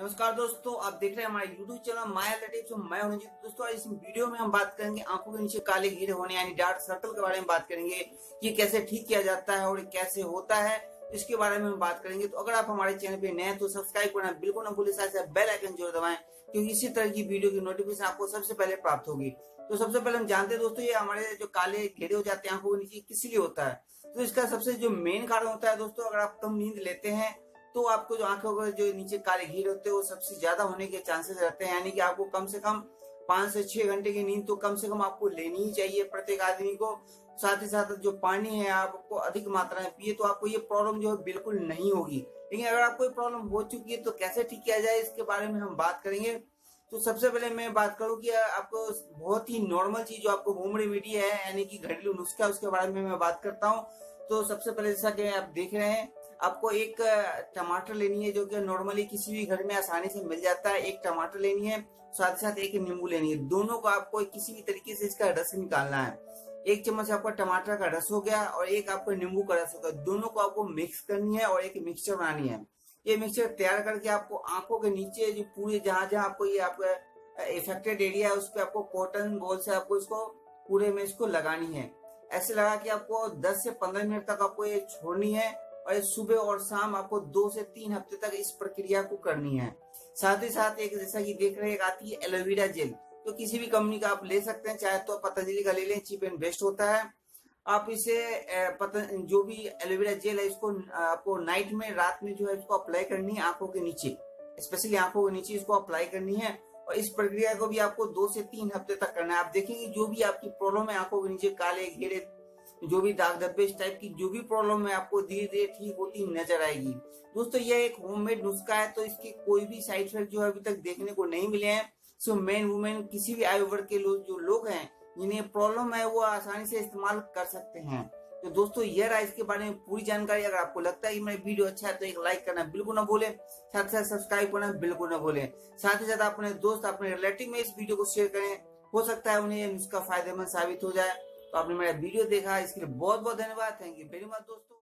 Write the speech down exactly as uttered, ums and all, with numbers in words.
नमस्कार दोस्तों, आप देख रहे हैं हमारे यूट्यूब चैनल माया टिप्स। मैं हूं जीत। दोस्तों इस वीडियो में हम बात करेंगे आंखों के नीचे काले घेरे होने यानी डार्क सर्कल के बारे में बात करेंगे कि कैसे ठीक किया जाता है और कैसे होता है, इसके बारे में हम बात करेंगे। तो अगर आप हमारे चैनल पे नए हैं तो सब्सक्राइब करना बिल्कुल ना भूलें, साथ बेल आइकन जरूर दबाएं क्योंकि इसी तरह की वीडियो की नोटिफिकेशन आपको सबसे पहले प्राप्त होगी। तो सबसे पहले हम जानते हैं दोस्तों, ये हमारे जो काले घेरे हो जाते हैं आंखों के नीचे किस लिए होता है। तो इसका सबसे जो मेन कारण होता है दोस्तों, अगर आप कम नींद लेते हैं तो आपको जो आंखों के जो नीचे काले घेरे होते हैं वो सबसे ज्यादा होने के चांसेस रहते हैं। यानी कि आपको कम से कम पांच से छह घंटे की नींद तो कम से कम आपको लेनी ही चाहिए प्रत्येक आदमी को। साथ ही साथ जो पानी है आपको अधिक मात्रा में पिए तो आपको ये प्रॉब्लम जो है बिल्कुल नहीं होगी। लेकिन अगर आपको ये प्रॉब्लम हो चुकी है तो कैसे ठीक किया जाए, इसके बारे में हम बात करेंगे। तो सबसे पहले मैं बात करूं कि आपको बहुत ही नॉर्मल चीज जो आपको होम रेमेडी है यानी कि घरेलू नुस्खा, उसके बारे में मैं बात करता हूं। तो सबसे पहले जैसा कि आप देख रहे हैं, आपको एक टमाटर लेनी है जो कि नॉर्मली किसी भी घर में आसानी से मिल जाता है। एक टमाटर लेनी है, साथ ही साथ एक नींबू लेनी है। दोनों को आपको किसी भी तरीके से इसका रस निकालना है। एक चम्मच आपका टमाटर का रस हो गया और एक आपको नींबू का रस हो गया। दोनों को आपको मिक्स करनी है और एक मिक्सचर बनानी है। ये मिक्सचर तैयार करके आपको आंखों के नीचे जो पूरे जहां जहां आपको ये आपका इफेक्टेड एरिया है उस पर आपको कॉटन बॉल से आपको इसको पूरे में इसको लगानी है। ऐसे लगा कि आपको दस से पंद्रह मिनट तक आपको ये छोड़नी है और सुबह और शाम आपको दो से तीन हफ्ते तक इस प्रक्रिया को करनी है। साथ ही साथ एक जैसा कि देख रहे हैं आती है एलोवेरा जेल, तो किसी भी कंपनी का आप ले सकते हैं, चाहे तो पतंजलि का ले लें, चीप एंड बेस्ट होता है। आप इसे पतंजलि जो भी एलोवेरा जेल है इसको आपको नाइट में रात में जो है इसको अप्लाई करनी है आंखों के नीचे, स्पेशली आंखों के नीचे इसको अप्लाई करनी है। और इस प्रक्रिया को भी आपको दो से तीन हफ्ते तक करना है। आप देखेंगे जो भी आपकी प्रॉब्लम है आंखों के नीचे काले घेरे, जो भी दाग धब्बे इस टाइप की जो भी प्रॉब्लम है आपको धीरे धीरे ठीक होती नजर आएगी। दोस्तों यह एक होममेड नुस्खा है तो इसके कोई भी साइड इफेक्ट जो है अभी तक देखने को नहीं मिले हैं। सो मैन वुमेन किसी भी आयु वर्ग के लोग जो लोग हैं जिन्हें प्रॉब्लम है वो आसानी से इस्तेमाल कर सकते हैं। तो दोस्तों यह रहा इसके बारे में पूरी जानकारी। अगर आपको लगता है कि मेरा वीडियो अच्छा है तो एक लाइक करना बिल्कुल ना भूलें, साथ साथ सब्सक्राइब करना बिल्कुल ना भूलें। साथ ही साथ अपने दोस्त अपने रिलेटिव में इस वीडियो को शेयर करें, हो सकता है उन्हें यह नुस्खा फायदेमंद साबित हो जाए। तो आपने मेरा वीडियो देखा इसके लिए बहुत बहुत धन्यवाद। थैंक यू वेरी मच दोस्तों।